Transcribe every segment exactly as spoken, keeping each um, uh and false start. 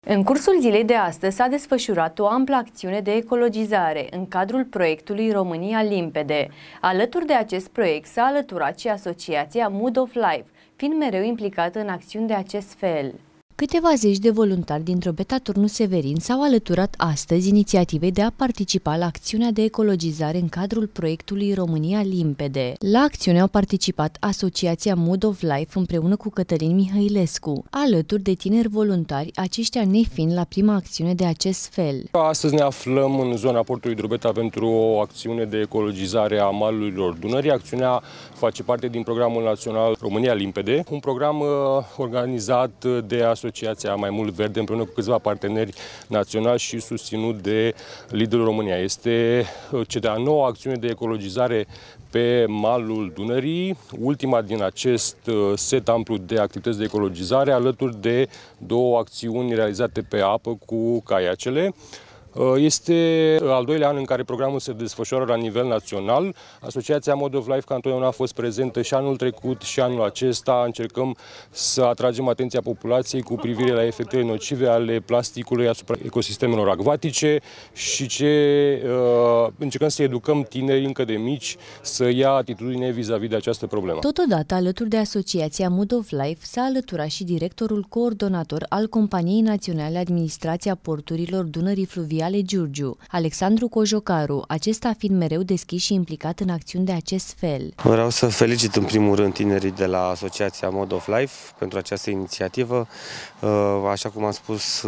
În cursul zilei de astăzi s-a desfășurat o amplă acțiune de ecologizare în cadrul proiectului România Limpede. Alături de acest proiect s-a alăturat și Asociația Mood of Life, fiind mereu implicată în acțiuni de acest fel. Câteva zeci de voluntari din Drobeta Turnu Severin s-au alăturat astăzi inițiativei de a participa la acțiunea de ecologizare în cadrul proiectului România Limpede. La acțiune au participat Asociația Mood of Life împreună cu Cătălin Mihailescu, alături de tineri voluntari, aceștia nefiind la prima acțiune de acest fel. Astăzi ne aflăm în zona portului Drobeta pentru o acțiune de ecologizare a malurilor Dunării. Acțiunea face parte din programul național România Limpede, un program organizat de Asociația Asociația Mai Mult Verde împreună cu câțiva parteneri naționali și susținut de Lidl România. Este cea de-a noua acțiune de ecologizare pe malul Dunării, ultima din acest set amplu de activități de ecologizare, alături de două acțiuni realizate pe apă cu caiacele. Este al doilea an în care programul se desfășoară la nivel național. Asociația Mood of Life, ca întotdeauna, a fost prezentă și anul trecut și anul acesta. Încercăm să atragem atenția populației cu privire la efectele nocive ale plasticului asupra ecosistemelor acvatice și ce uh, încercăm să educăm tinerii încă de mici să ia atitudine vis-a-vis de această problemă. Totodată, alături de Asociația Mood of Life, s-a alăturat și directorul coordonator al Companiei Naționale Administrația Porturilor Dunării Fluviale Giurgiu, Alexandru Cojocaru, acesta fiind mereu deschis și implicat în acțiuni de acest fel. Vreau să felicit în primul rând tinerii de la Asociația Mood of Life pentru această inițiativă. Așa cum am spus,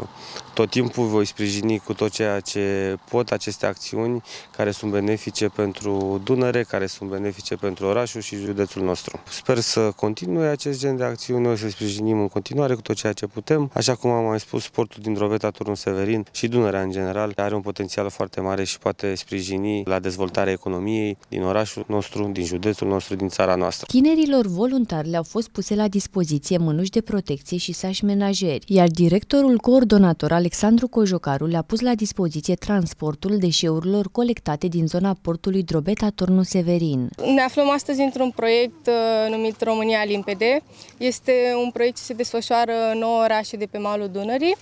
tot timpul voi sprijini cu tot ceea ce pot aceste acțiuni care sunt benefice pentru Dunăre, care sunt benefice pentru orașul și județul nostru. Sper să continue acest gen de acțiuni, noi să sprijinim în continuare cu tot ceea ce putem. Așa cum am mai spus, portul din Drobeta Turnu Severin și Dunărea în general are un potențial foarte mare și poate sprijini la dezvoltarea economiei din orașul nostru, din județul nostru, din țara noastră. Tinerilor voluntari le-au fost puse la dispoziție mânuși de protecție și saci menajeri, iar directorul coordonator Alexandru Cojocaru le-a pus la dispoziție transportul deșeurilor colectate din zona portului Drobeta Turnu Severin. Ne aflăm astăzi într-un proiect uh, numit România Limpede. Este un proiect ce se desfășoară în nouă orașe de pe malul Dunării.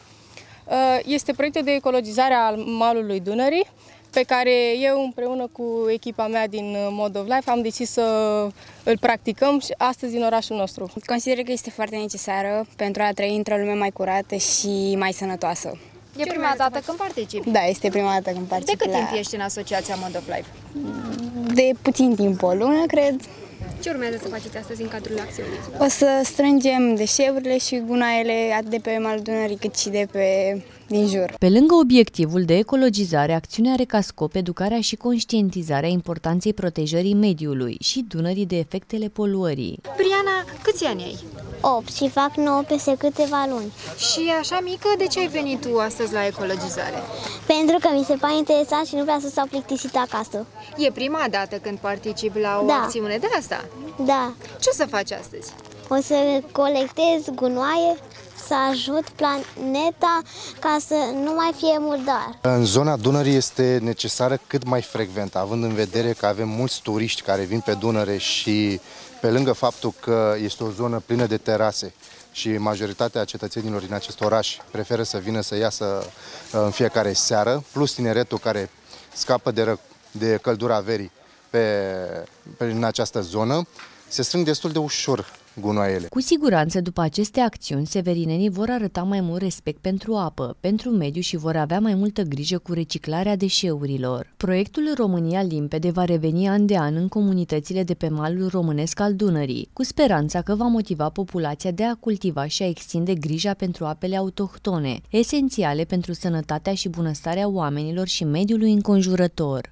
Este proiectul de ecologizare al malului Dunării, pe care eu împreună cu echipa mea din Mood of Life am decis să îl practicăm și astăzi în orașul nostru. Consider că este foarte necesară pentru a trăi într-o lume mai curată și mai sănătoasă. E prima dată când participi? Da, este prima dată când particip. De cât la... timp ești în Asociația Mood of Life? De puțin timp, o lună, cred. Ce urmează să faceți astăzi în cadrul acțiunii? O să strângem deșeurile și gunoaiele atât de pe malul Dunării cât și de pe din jur. Pe lângă obiectivul de ecologizare, acțiunea are ca scop educarea și conștientizarea importanței protejării mediului și Dunării de efectele poluării. Briana, câți ani ai? opt și fac nouă peste câteva luni. Și așa mică, de ce ai venit tu astăzi la ecologizare? Pentru că mi se pare interesant și nu vreau să stau plictisit acasă. E prima dată când participi la o da. acțiune de asta? Da. Ce o să faci astăzi? O să colectez gunoaie, să ajut planeta ca să nu mai fie murdar. În zona Dunării este necesară cât mai frecvent, având în vedere că avem mulți turiști care vin pe Dunăre și pe lângă faptul că este o zonă plină de terase și majoritatea cetățenilor din acest oraș preferă să vină să iasă în fiecare seară, plus tineretul care scapă de, de căldura verii pe, pe, în această zonă, se strâng destul de ușor gunoaiele. Cu siguranță, după aceste acțiuni, severinenii vor arăta mai mult respect pentru apă, pentru mediu și vor avea mai multă grijă cu reciclarea deșeurilor. Proiectul România Limpede va reveni an de an în comunitățile de pe malul românesc al Dunării, cu speranța că va motiva populația de a cultiva și a extinde grija pentru apele autohtone, esențiale pentru sănătatea și bunăstarea oamenilor și mediului înconjurător.